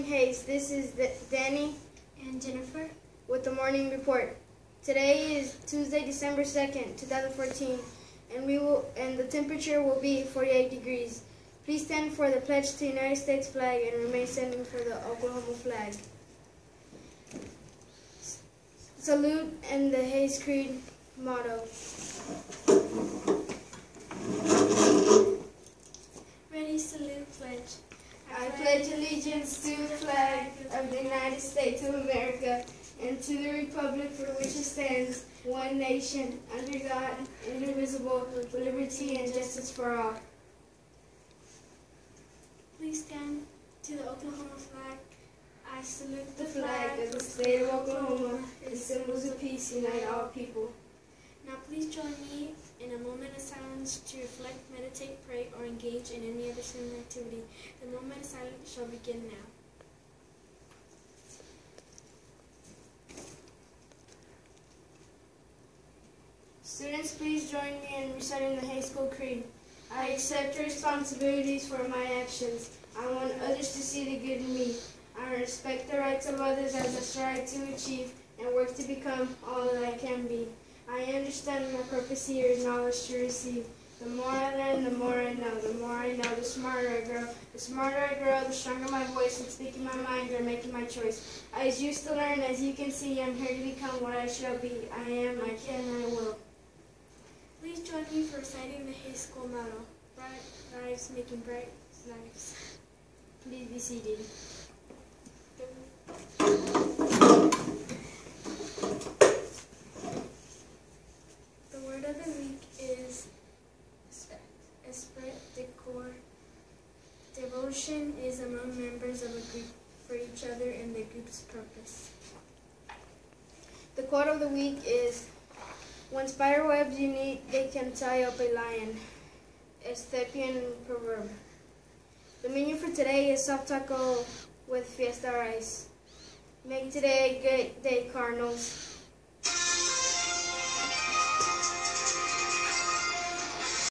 morning, Hayes. This is Danny and Jennifer with the morning report. Today is Tuesday, December 2nd, 2014, and the temperature will be 48 degrees. Please stand for the pledge to the United States flag and remain standing for the Oklahoma flag. Salute and the Hayes Creed motto. Ready, salute, pledge. I pledge allegiance to the flag of the United States of America and to the republic for which it stands, one nation, under God, indivisible, with liberty and justice for all. Please stand to the Oklahoma flag. I salute The flag of the state of Oklahoma and symbols of peace unite all people. Now please join me in a moment of silence to reflect, meditate, pray, or engage in any other similar activity. The moment of silence shall begin now. Students, please join me in reciting the Hayes School Creed. I accept responsibilities for my actions. I want others to see the good in me. I respect the rights of others as I strive to achieve and work to become all that I can be. I understand my purpose here is knowledge to receive. The more I learn, the more I know. The more I know, the smarter I grow. The smarter I grow, the stronger my voice in speaking my mind or making my choice. I used to learn, as you can see, I'm here to become what I shall be. I am, I can, I will. Please join me for reciting the Hayes School motto. Bright lives making bright lives. Please be seated. The word of the week is esprit de corps. Devotion is among members of a group for each other and the group's purpose. The quote of the week is, "When spider webs you need, they can tie up a lion." Ethiopian proverb. The menu for today is soft taco with fiesta rice. Make today a great day, Cardinals.